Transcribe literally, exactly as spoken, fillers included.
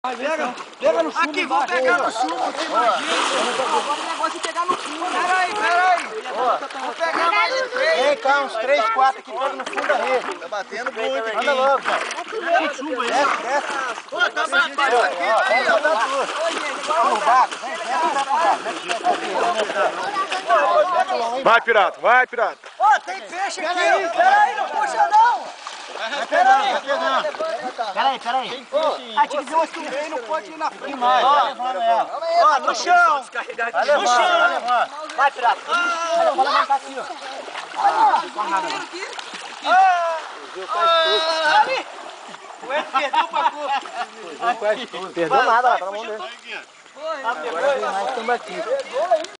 Pega, pega no fundo. Aqui, vou pegar no chumbo, que imagina. Agora o negócio é pegar no fundo. Pera aí, pera aí. Vou pegar mais de três. Vem cá, uns três, quatro aqui, pega no fundo da rede. Tá batendo muito aqui. Anda logo, cara. Desce, desce. Pô, tá batendo aqui, aí, ó. Vamos, vaca. Vem, vem, vem. Vai, pirata, vai, pirata. Ó, tem peixe aqui, ó. Pera aí, não puxa não. Pera aí, pera aí, pera aí. Ah, tinha que ver uma estuveira e não pode ir na frente mais. Vai levando ela. Ó, no chão. Vai levando, vai levando. Vai, pirata. Vai levantar aqui, ó. Ah, não faz nada não. Ali. O Ed perdeu pra cor. Perdeu nada, lá, pelo amor de Deus. Foi. Agora vem mais tambaqui.